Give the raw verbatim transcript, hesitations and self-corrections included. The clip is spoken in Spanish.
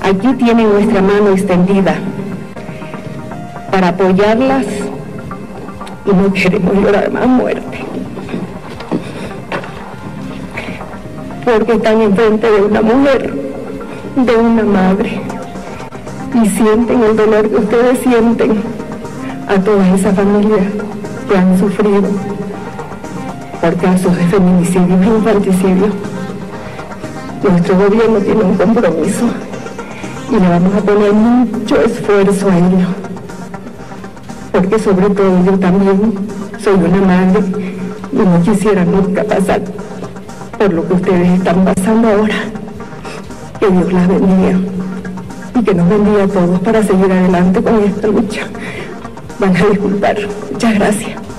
Aquí tienen nuestra mano extendida para apoyarlas y no queremos llorar más muerte. Porque están enfrente de una mujer, de una madre, y sienten el dolor que ustedes sienten a todas esas familias que han sufrido por casos de feminicidio e infanticidio. Nuestro gobierno tiene un compromiso y le vamos a poner mucho esfuerzo a ello, porque sobre todo yo también soy una madre y no quisiera nunca pasar por lo que ustedes están pasando ahora. Que Dios las bendiga y que nos bendiga a todos para seguir adelante con esta lucha. Van a disculpar. Muchas gracias.